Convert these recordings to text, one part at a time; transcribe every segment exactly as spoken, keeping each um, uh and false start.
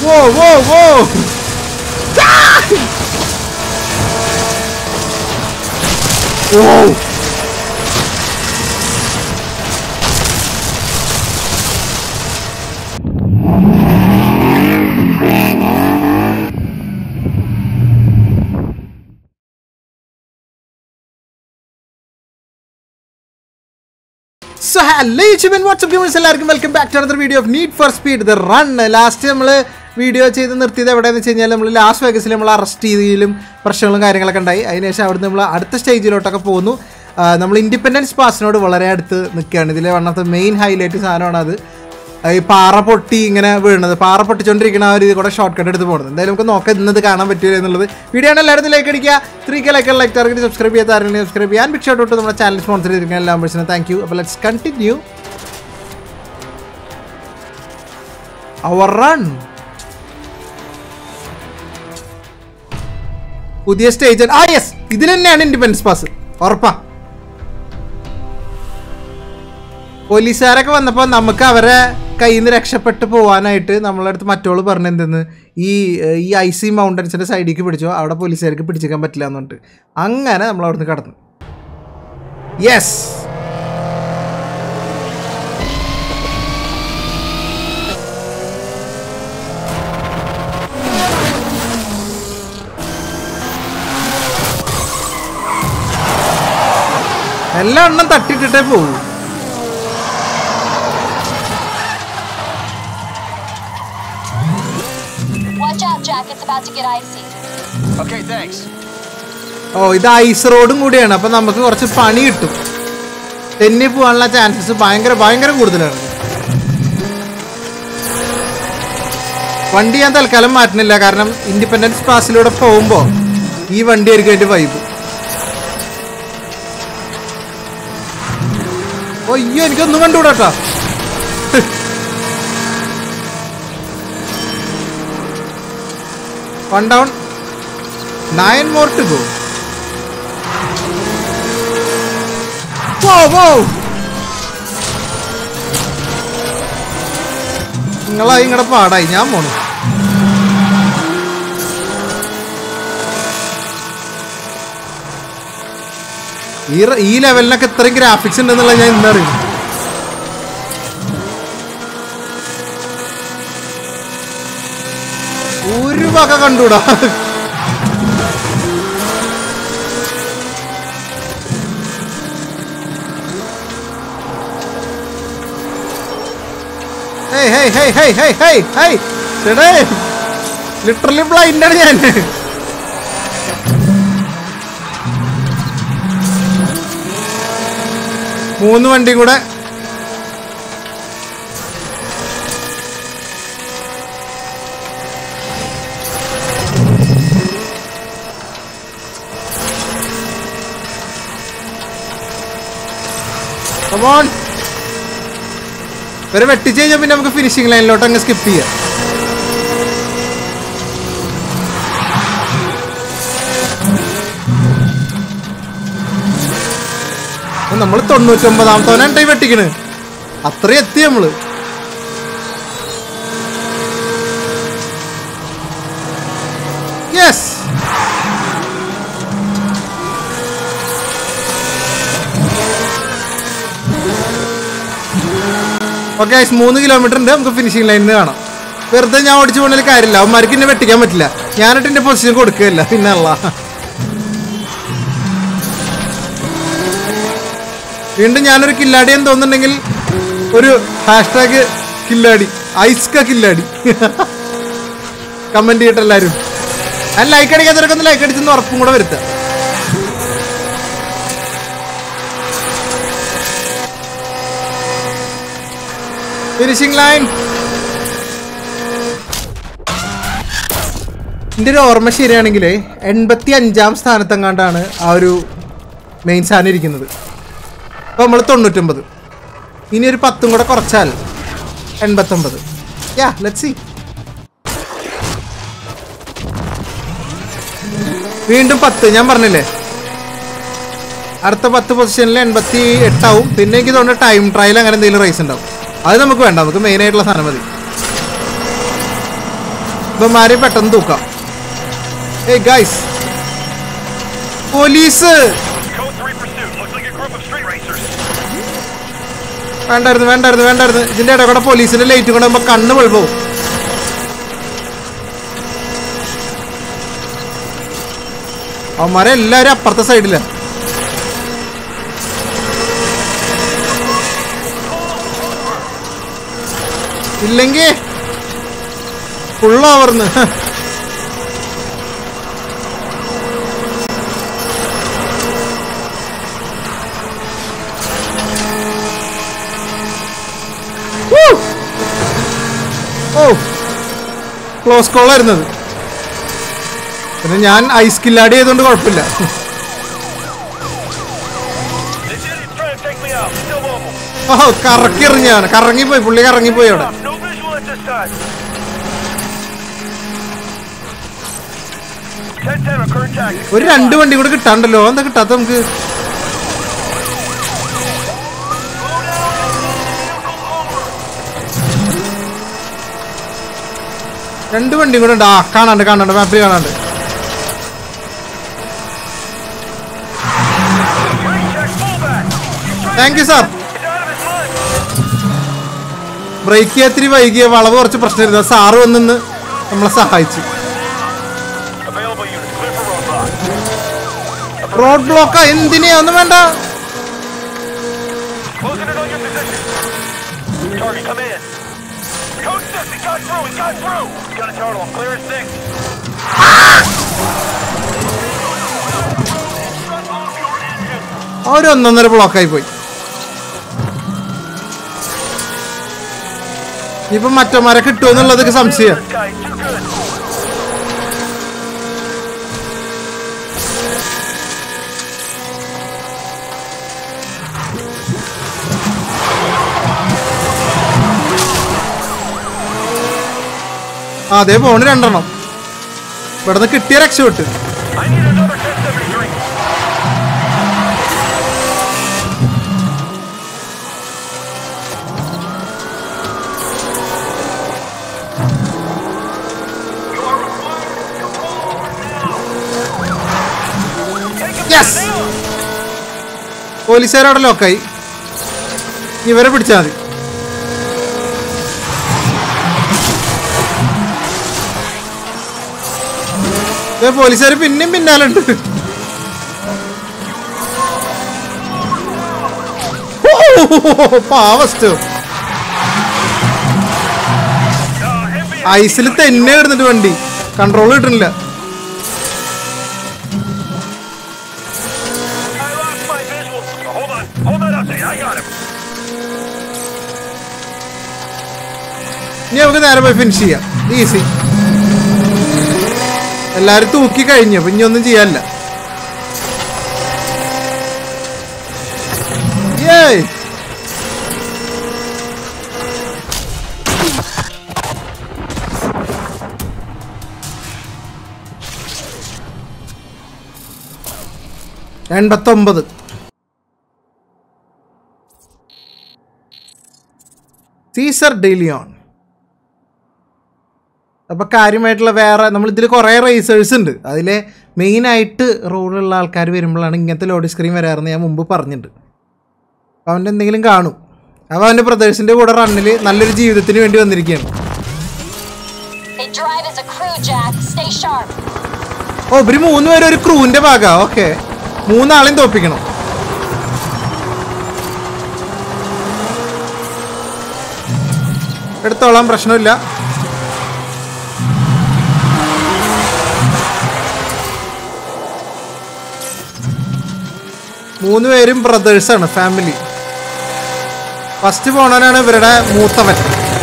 Whoa, whoa, whoa! Whoa! So hello YouTube and what's up gamers, എല്ലാവർക്കും welcome back to another video of Need for Speed The Run. Last നമ്മൾ video ചെയ്ത് നിർത്തിയത് എവിടെയെന്ന് വെച്ച് കഴിഞ്ഞാൽ നമ്മൾ ലാസ്റ്റ് വേഗസിൽ നമ്മൾ അറസ്റ്റ് ചെയ്തതിലും പ്രശ്നങ്ങളും കാര്യങ്ങളൊക്കെ ഉണ്ടായി. അതിനുശേഷം അവിടെ നമ്മൾ അടുത്ത സ്റ്റേജിലോട്ടൊക്കെ പോകുന്നു. നമ്മൾ ഇൻഡിപെൻഡൻസ് പാസിനോട് വളരെ അടുത്ത് നിൽക്കുകയാണ്. ഇതിലെ one of the main highlight സാധനമാണ് അത്. ഈ പാറ പൊട്ടി ഇങ്ങനെ വീഴുന്നത്, പാറ പൊട്ടിച്ചോണ്ടിരിക്കുന്ന ആ ഒരു ഇത് കൂടെ ഷോർട്ട് കട്ട് എടുത്ത് പോകുന്നത്. എന്തായാലും നമുക്ക് നോക്കാം ഇന്നത് കാണാൻ പറ്റില്ല എന്നുള്ളത്. വീഡിയോ ആണ് എല്ലാവരും ലൈക്ക് അടിക്കുക, three K like like target subscribe ചെയ്യാത്ത ആരെങ്കിലും സബ്സ്ക്രൈബ് ചെയ്യാൻ ബിഗ് ഷോട്ട് തൊട്ട് നമ്മുടെ ചാനൽ സ്പോൺസർ ചെയ്തിരിക്കുന്ന എല്ലാ മെമ്പേഴ്സിനും താങ്ക് യു. അപ്പോൾ ലെറ്റ്സ് കണ്ടിന്യൂ അവർ റൺ. പുതിയ സ്റ്റേജ്. ആ യെസ്, ഇതിൽ തന്നെയാണ് ഇൻഡിപെൻഡൻസ് പാസ്, ഉറപ്പാ. പോലീസുകാരൊക്കെ വന്നപ്പോൾ നമുക്ക് അവരെ കയ്യിൽ നിന്ന് രക്ഷപ്പെട്ട് പോകാനായിട്ട് നമ്മളെ അടുത്ത് മറ്റോള് പറഞ്ഞെന്തെന്ന്, ഈ ഈ ഐ സി മൗണ്ടൻസിൻ്റെ സൈഡിലേക്ക് പിടിച്ചോ, അവിടെ പോലീസുകാർക്ക് പിടിച്ചേക്കാൻ പറ്റില്ല എന്ന് പറഞ്ഞിട്ട് അങ്ങനെ നമ്മൾ അവിടുന്ന് കടന്നു. യെസ്, എല്ലാ എണ്ണം തട്ടിയിട്ടിട്ടേ പോകും. ഓ, ഇത് ഐസ് റോഡും കൂടിയാണ്, അപ്പൊ നമുക്ക് കുറച്ച് പണി കിട്ടും. തെന്നി പോകാനുള്ള ചാൻസസ് ഭയങ്കര ഭയങ്കര കൂടുതലാണ്. വണ്ടി ഞാൻ തൽക്കാലം മാറ്റുന്നില്ല, കാരണം ഇൻഡിപെൻഡൻസ് പാസിലൂടെ പോകുമ്പോ ഈ വണ്ടി ആയിരിക്കും അതിന്റെ വൈബ്. ഓ അയ്യോ, എനിക്കൊന്നും കണ്ടുകൂടാട്ടോ. One down, nine more to go. Whoa, whoa! നിങ്ങളാ ഇങ്ങടെ പാടായി, ഞാൻ പോണു. ഈ ഈ ലെവലിനൊക്കെ ഇത്രയും ഗ്രാഫിക്സ് ഉണ്ടെന്നുള്ള ഞാൻ ഇന്നറിയും. ഒരു വക കണ്ടൂടാ. ലിറ്ററലി ബ്ലൈൻഡാണ് ഞാൻ. മൂന്ന് വണ്ടി കൂടെ ഒരു വെട്ടിച്ച് കഴിഞ്ഞാൽ പിന്നെ നമുക്ക് ഫിനിഷിംഗ് ലൈനിലോട്ട് അങ്ങ് സ്കിപ്പ് ചെയ്യാം. നമ്മൾ തൊണ്ണൂറ്റൊമ്പതാമത്തോനാണ് ടൈം വെട്ടിക്കണ്, അത്രയും എത്തി നമ്മള്. യെസ്, ഓക്കെ, മൂന്ന് കിലോമീറ്റർ ഉണ്ട്, നമുക്ക് ഫിനിഷിംഗ് ലൈനിൽ നിന്ന് കാണാം. വെറുതെ ഞാൻ ഓടിച്ചു പോകണ കാര്യമില്ല, അവന്മാർക്ക് എന്നെ വെട്ടിക്കാൻ പറ്റില്ല. ഞാനിട്ട് എന്റെ പൊസിഷൻ കൊടുക്കുകയില്ല. പിന്നെ അല്ല, വീണ്ടും ഞാനൊരു കില്ലാടി എന്ന് തോന്നുന്നുണ്ടെങ്കിൽ ഒരു ഹാഷ്ടാഗ് കില്ലാടി, ഐസ്ക കില്ലാടി കമന്റ് ചെയ്തിട്ട് എല്ലാവരും. ഞാൻ ലൈക്ക് അടിക്കാത്തവരൊക്കെ ഒന്ന് ലൈക്ക് അടിച്ചെന്ന് ഉറപ്പും കൂടെ വരുത്താം. Finishing line. എൻ്റെ ഒരു ഓർമ്മ ശരിയാണെങ്കിൽ എൺപത്തി അഞ്ചാം സ്ഥാനത്തെങ്ങാണ്ടാണ് ആ ഒരു മെയിൻ സാധനം ഇരിക്കുന്നത്. അപ്പോൾ നമ്മൾ തൊണ്ണൂറ്റൊമ്പത്, ഇനി ഒരു പത്തും കൂടെ കുറച്ചാൽ എൺപത്തൊമ്പത്. Yeah let's see. വീണ്ടും പത്ത്, ഞാൻ പറഞ്ഞില്ലേ അടുത്ത പത്ത് പൊസിഷനിൽ എൺപത്തി എട്ടാവും. പിന്നെ എനിക്ക് തോന്നുന്നു ടൈം ട്രയൽ അങ്ങനെ എന്തെങ്കിലും റേസ് ഉണ്ടാവും. അത് നമുക്ക് വേണ്ട, നമുക്ക് മെയിൻ ആയിട്ടുള്ള സാധനം മതി. ഇവന്മാരെ പെട്ടെന്ന് തൂക്കാം. ഏയ് ഗൈസ്, പോലീസ് വേണ്ടായിരുന്നു വേണ്ടായിരുന്നു വേണ്ടായിരുന്നു ഇതിന്റെ ഇടയിൽ കൂടെ പോലീസിന്റെ ലൈറ്റ് കൊണ്ട് നമ്മൾ കണ്ണ് വെളുപ്പവും. അവന്മാരെ എല്ലാരും അപ്പുറത്തെ സൈഡില. ഇല്ലെങ്കിൽ ഫുള്ളോവർന്ന്. ഓ ക്ലോസ് കോളായിരുന്നത്. പിന്നെ ഞാൻ ഐസ് കില്ലാടി ചെയ്തോണ്ട് കുഴപ്പമില്ല. ഓഹോ കറക്കി എറിഞ്ഞാണ്, കറങ്ങിപ്പോയി പുള്ളി, കറങ്ങിപ്പോയി അവിടെ. ഒരു രണ്ട് വണ്ടി കൂടെ കിട്ടാണ്ടല്ലോ, എന്താ കിട്ടാത്ത നമുക്ക്? രണ്ട് വണ്ടി കൂടെ ഉണ്ട്. ആ കാണാണ്ട് കാണാണ്ട് മാപ്പിൽ കാണാണ്ട്. Thank you sir. ബ്രേക്ക് ചെയ്യാൻ ഇത്തിരി വൈകിയ, വളവ് കുറച്ച് പ്രശ്നമായിരുന്നു. സാറ് വന്നിന്ന് നമ്മളെ സഹായിച്ചു. റോഡ് ബ്ലോക്കാ? എന്തിനാ? ഒന്നും വേണ്ട. ഒരു ഒന്നൊന്നര ബ്ലോക്കായി പോയി. ഇപ്പൊ മറ്റന്മാരെ കിട്ടുമെന്നുള്ളതൊക്കെ സംശയം. അതേ പോണ് രണ്ടെണ്ണം. ഇവിടുന്ന് കിട്ടിയ രക്ഷപ്പെട്ട്. പോലീസുകാരവിടെ ലോക്കായി. ഇവരെ പിടിച്ചാൽ മതി. പോലീസുകാർ പിന്നെയും പിന്നാലുണ്ട്. പാവസ്റ്റോ ഐസിൽ തന്നെ കിടന്നിട്ട് വണ്ടി കൺട്രോൾ കിട്ടുന്നില്ല. ഇനി നമുക്ക് നേരെ പോയി ഫിനിഷ് ചെയ്യാം. ഈസി. എല്ലാരും തൂക്കി കഴിഞ്ഞു. അപ്പൊ ഇനി ഒന്നും ചെയ്യാനില്ല. ഏയ് എൺപത്തൊമ്പത്. Cesar DeLeon. അപ്പോൾ കാര്യമായിട്ടുള്ള വേറെ നമ്മളിതിൽ കുറേ റേസേഴ്സ് ഉണ്ട്. അതിലെ മെയിനായിട്ട് റോളുള്ള ആൾക്കാർ വരുമ്പോഴാണ് ഇങ്ങനത്തെ ലോഡ് സ്ക്രീൻ വരാറെന്ന് ഞാൻ മുമ്പ് പറഞ്ഞിട്ടുണ്ട്. അപ്പോൾ അവൻ്റെ എന്തെങ്കിലും കാണും. അപ്പോൾ അവൻ്റെ ബ്രദേഴ്സിൻ്റെ കൂടെ റണ്ണിൽ നല്ലൊരു ജീവിതത്തിന് വേണ്ടി വന്നിരിക്കുകയാണ്. ഓ ഇവര് മൂന്ന് പേരും ഒരു ക്രൂവിൻ്റെ ഭാഗമാണ്. ഓക്കെ, മൂന്നാളെയും തോപ്പിക്കണം. എടുത്തോളാം, പ്രശ്നമില്ല. മൂന്ന് പേരും ബ്രദേഴ്സാണ്, ഫാമിലി. ഫസ്റ്റ് പോണവനാണ് ഇവരുടെ മൂത്തവൻ.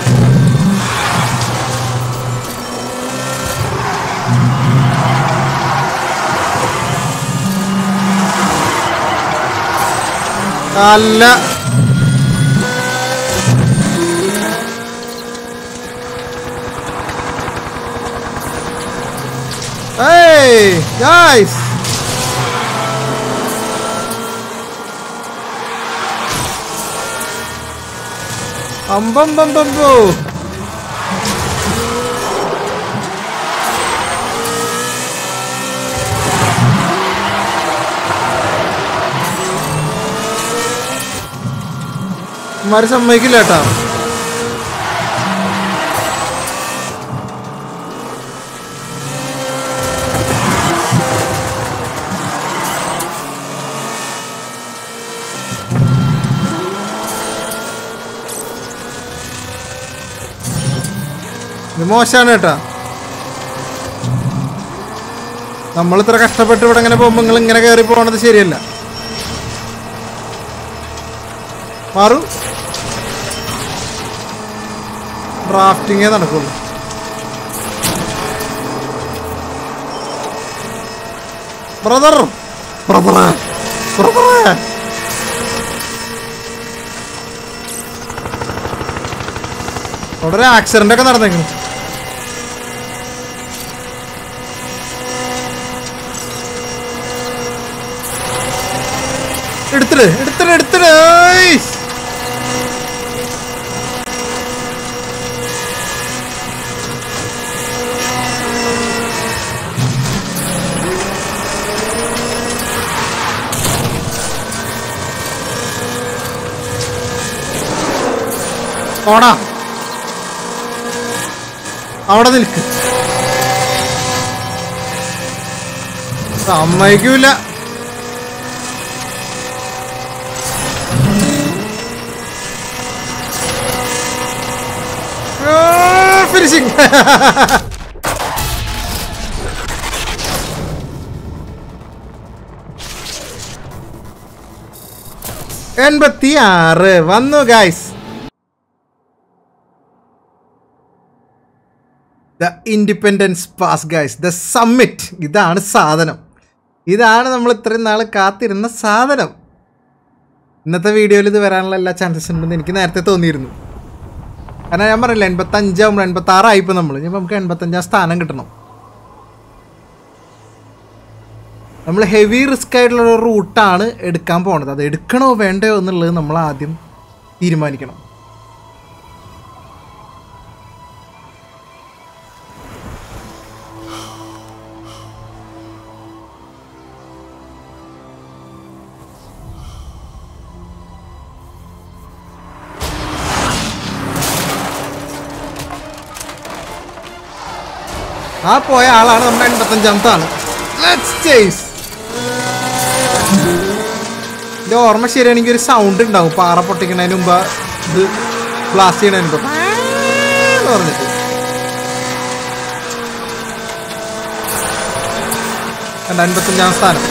അല്ല hey guys, അമ്പമ്പമ്പോ ഇവന്മാര് സമ്മതിക്കില്ല കേട്ടാ. ഇത് മോശമാണ് കേട്ടാ. നമ്മളിത്ര കഷ്ടപ്പെട്ട് ഇവിടെ ഇങ്ങനെ പോകുമ്പോൾ നിങ്ങൾ ഇങ്ങനെ കയറി പോകണത് ശരിയല്ല. മാറു, ഡ്രാഫ്റ്റിങ്ങേ നടക്കുള്ളൂ. ബ്രദർ ബ്രദറേ ബ്രദറേ അവിടെ ഒരു ആക്സിഡന്റ് ഒക്കെ നടന്നേക്കുന്നു. എടുത്തിട്ട് എടുത്തിട്ട് എടുത്തിട്ട് ഓടാ, അവിടെ നിൽക്ക്. സമ്മതിക്കൂല. ഫിനിഷിംഗ്. എൺപത്തി ആറ് വന്നു guys. The Independence pass guys, the summit. ഇതാണ് സാധനം, ഇതാണ് നമ്മൾ ഇത്രയും നാൾ കാത്തിരുന്ന സാധനം. ഇന്നത്തെ വീഡിയോയിൽ ഇത് വരാനുള്ള എല്ലാ ചാൻസസ് ഉണ്ടെന്ന് എനിക്ക് നേരത്തെ തോന്നിയിരുന്നു. കാരണം ഞാൻ പറഞ്ഞില്ല, എൺപത്തഞ്ചാകുമ്പോൾ എൺപത്തി ആറായിപ്പോൾ നമ്മൾ ഇനിയിപ്പോൾ നമുക്ക് എൺപത്തഞ്ചാം സ്ഥാനം കിട്ടണം. നമ്മൾ ഹെവി റിസ്ക് ആയിട്ടുള്ള റൂട്ടാണ് എടുക്കാൻ പോണത്. അത് എടുക്കണോ വേണ്ടയോ എന്നുള്ളത് നമ്മൾ ആദ്യം തീരുമാനിക്കണം. ആ പോയ ആളാണ് നമ്മുടെ എൺപത്തഞ്ചാമത്തെ ആള്. ഇത് ഓർമ്മ ശരിയാണെങ്കിൽ ഒരു സൗണ്ട് ഉണ്ടാവും പാറ പൊട്ടിക്കുന്നതിന് മുമ്പ്, ഇത് ബ്ലാസ്റ്റ് ചെയ്യണതിന് മുമ്പ് പറഞ്ഞിട്ട്. എൻ്റെ അൻപത്തഞ്ചാം സ്ഥാനം.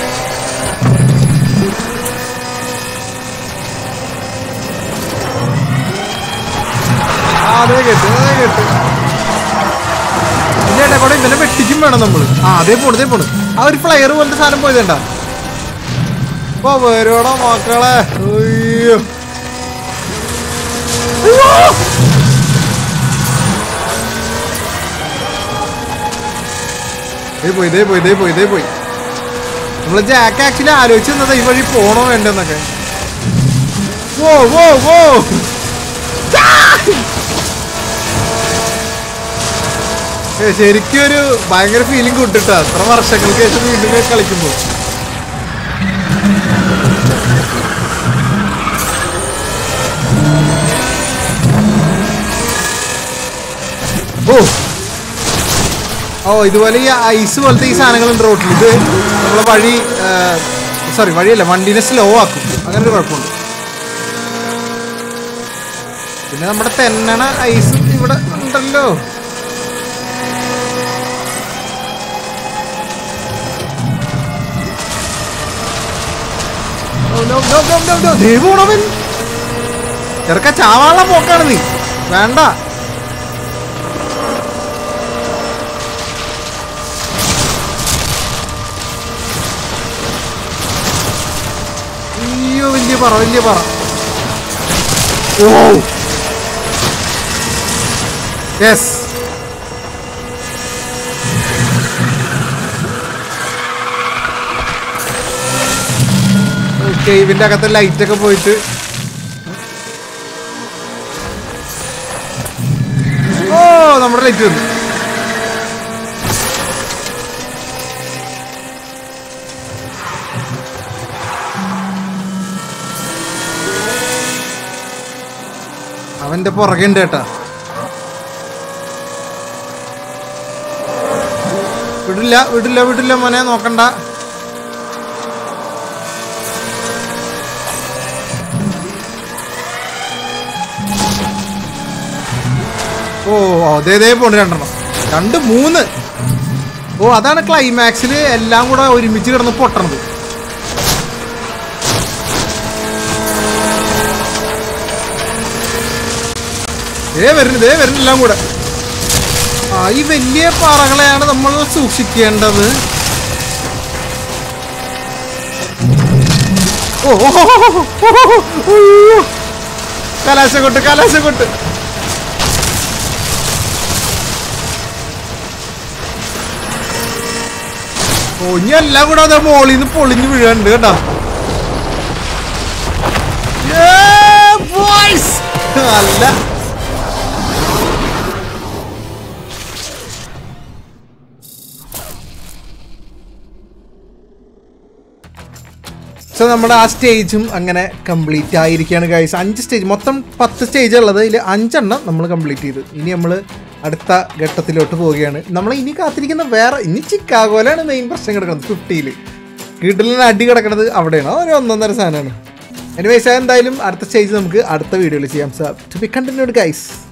അതേ കേട്ടു അതേ കേട്ടു ഇതിന്റെ കൂടെ ഇവനെ വെട്ടിക്കും വേണം നമ്മള്. ആ അതേ പോണ് അതേ പോണ്. ആ ഒരു ഫ്ലയർ പോലത്തെ സാധനം പോയതേണ്ട. ഓ വരോടാ മക്കളെ. അയ്യോ ഇതേ പോയി ഇതേ പോയി ഇതേ പോയി ഇതേ പോയി. നമ്മള് ജാക്ക് ആക്ച്വലി ആലോചിച്ചിരുന്നത് ഈ വഴി പോണോ വേണ്ടെന്നൊക്കെ. ഓ ഓ ഓ ശരിക്കും ഒരു ഭയങ്കര ഫീലിംഗ് കൊണ്ടിട്ടാ അത്ര വർഷങ്ങൾക്ക് ശേഷം വീണ്ടും കളിക്കുമ്പോ. ഓ ഓ ഇതുപോലെ ഈ ഐസ് പോലത്തെ ഈ സാധനങ്ങളുണ്ട് റോട്ടിൽ. ഇത് നമ്മളെ വഴി സോറി വഴിയല്ല വണ്ടീനെ സ്ലോ ആക്കും. അങ്ങനെ ഒരു കുഴപ്പമുണ്ട്. പിന്നെ നമ്മുടെ തെന്നണ ഐസ് ഇവിടെ ഉണ്ടല്ലോ. ദേവോണവൻ ചെറുക്ക ചാവാള പോക്കാണ് നീ. വേണ്ട അയ്യോ വലിയ പറ വലിയ പറ. ഓ യെസ് കേവിന്റെ അകത്തെ ലൈറ്റ് ഒക്കെ പോയിട്ട് ഓ നമ്മുടെ ലൈറ്റ് വന്നു. എൻ്റെ പുറകെ ഉണ്ട് കേട്ടാ. വിടില്ല വിടില്ല വിടില്ല മോനെ, നോക്കണ്ട. ഓ അതേതേ പോണ്ട് രണ്ടെണ്ണം, രണ്ട് മൂന്ന്. ഓ അതാണ് ക്ലൈമാക്സിൽ എല്ലാം കൂടെ ഒരുമിച്ച് കിടന്ന് പൊട്ടണത്. ദേ വരുന്നു ദേ വരുന്നു എല്ലാം കൂടെ. ആ ഈ വലിയ പാറകളെയാണ് നമ്മൾ സൂക്ഷിക്കേണ്ടത്. ഓ കലാശക്കൊട്ട് കലാശക്കൊട്ട്. ഓ ഇനി എല്ലാം കൂടെ അതെ മോളിൽ നിന്ന് പൊളിഞ്ഞു വീഴുന്നുണ്ട് കേട്ടോ. അല്ല സോ നമ്മുടെ ആ സ്റ്റേജും അങ്ങനെ കംപ്ലീറ്റ് ആയിരിക്കുകയാണ് ഗൈസ്. അഞ്ച് സ്റ്റേജ്, മൊത്തം പത്ത് സ്റ്റേജ് ഉള്ളത്. ഇതിൽ അഞ്ചെണ്ണം നമ്മൾ കംപ്ലീറ്റ് ചെയ്തു. ഇനി നമ്മൾ അടുത്ത ഘട്ടത്തിലോട്ട് പോവുകയാണ്. നമ്മൾ ഇനി കാത്തിരിക്കുന്ന വേറെ, ഇനി ചിക്കാഗോയിലാണ് മെയിൻ പ്രശ്നം കിടക്കുന്നത്. ഫിഫ്റ്റിയിൽ കിടലിന് അടി കിടക്കുന്നത് അവിടെയാണ്. ഒരു ഒന്നൊന്നര സാധനമാണ്. എനിവേസ് എന്തായാലും അടുത്ത സ്റ്റേജ് നമുക്ക് അടുത്ത വീഡിയോയിൽ ചെയ്യാം. So to be continued guys.